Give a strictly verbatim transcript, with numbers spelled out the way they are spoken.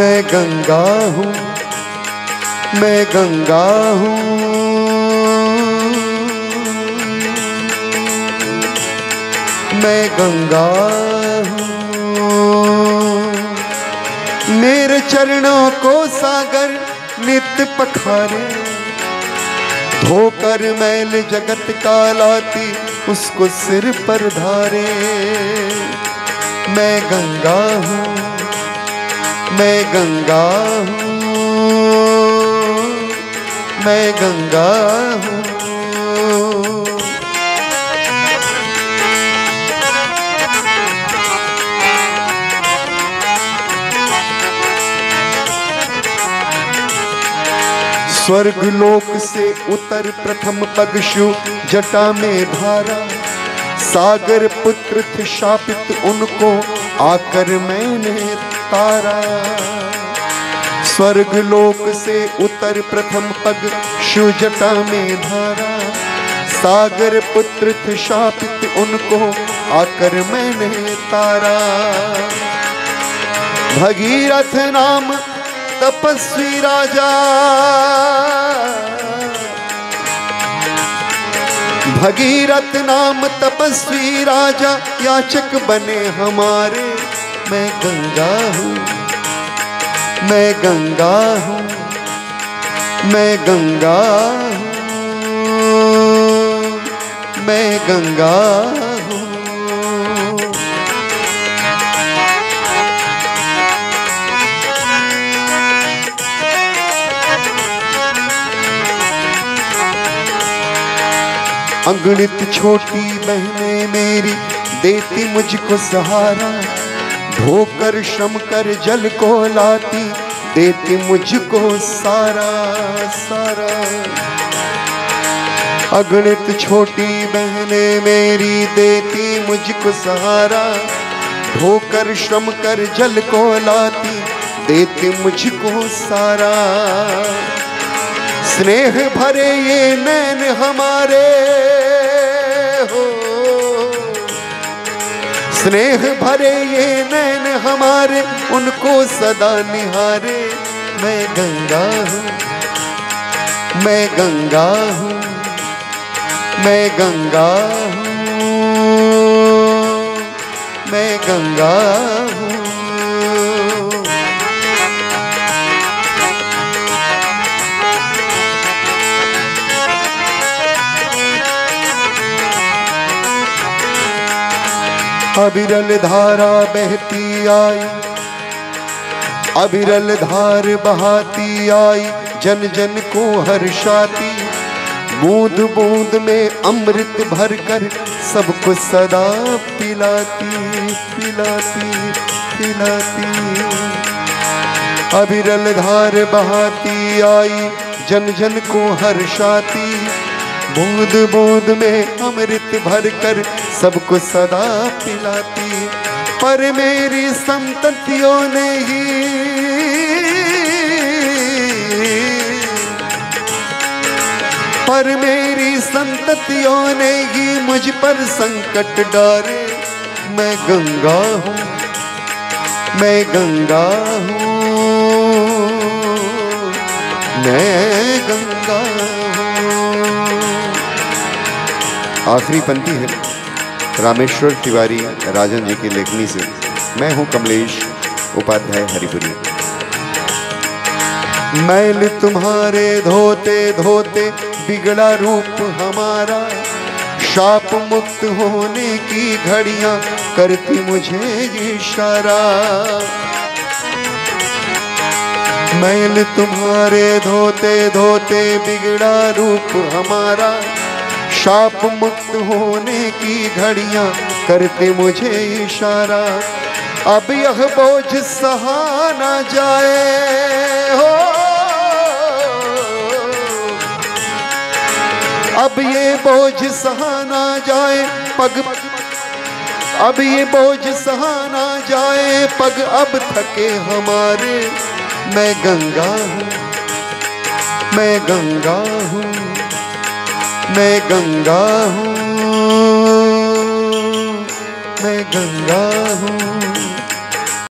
मैं गंगा हूँ, मैं गंगा हूँ, मैं गंगा हूँ। मेरे चरणों को सागर नित्य पखारे, धोकर मैल जगत का लाती उसको सिर पर धारे। मैं गंगा हूँ, मैं गंगा हूँ, मैं गंगा हूँ। स्वर्ग लोक से उतर प्रथम पग शिव जटा में धारा, सागर पुत्र थे शापित उनको आकर मैंने तारा। स्वर्ग लोक से उतर प्रथम पग शिव जटा में धारा, सागर पुत्र थे शापित उनको आकर मैंने तारा। भगीरथ नाम तपस्वी राजा, भगीरथ नाम तपस्वी राजा याचक बने हमारे। मैं गंगा हूँ, मैं गंगा हूँ, मैं गंगा हूँ, मैं गंगा हूँ। अंगणित छोटी बहने मेरी देती मुझको सहारा, धोकर श्रम कर जल को लाती देती मुझको सारा सारा। अगणित छोटी बहने मेरी देती मुझको सहारा, धोकर श्रम कर जल को लाती देती मुझको सारा। स्नेह भरे ये नैन हमारे हो, स्नेह भरे ये नैन हमारे उनको सदा निहारे। मैं गंगा हूँ, मैं गंगा हूँ, मैं गंगा हूँ, मैं गंगा हूँ। अविरल धारा बहती आई, अविरल धार बहाती आई, जन जन को हर्षाती। बूंद बूंद में अमृत भर कर सबको सदा पिलाती पिलाती पिलाती। अविरल धार बहाती आई, जन जन को हर्षाती। बूंद बूंद में अमृत भर कर सबको सदा पिलाती। पर मेरी संततियों ने ही, पर मेरी संततियों ने ही मुझ पर संकट डाले। मैं गंगा हूँ, मैं गंगा हूँ, मैं गंगा हूँ। आखिरी पंक्ति है रामेश्वर तिवारी राजन जी की लेखनी से। मैं हूँ कमलेश उपाध्याय हरिपुरी। मैल तुम्हारे धोते धोते बिगड़ा रूप हमारा, शाप मुक्त होने की घड़ियां करती मुझे इशारा। मैल तुम्हारे धोते धोते बिगड़ा रूप हमारा, शाप मुक्त होने की घड़ियां करते मुझे इशारा। अब यह बोझ सहा न जाए हो, अब ये बोझ सहा न जाए पग, अब ये बोझ सहा न जाए पग अब थके हमारे। मैं गंगा हूँ, मैं गंगा हूँ, मैं गंगा हूँ, मैं गंगा हूँ।